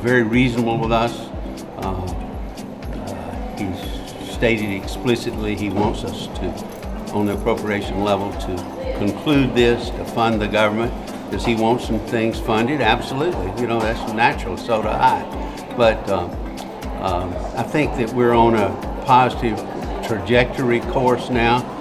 very reasonable with us. He's stated explicitly he wants us to, on the appropriation level, to conclude this, to fund the government. Does he want some things funded? Absolutely. You know, that's natural, so do I. But I think that we're on a positive trajectory course now.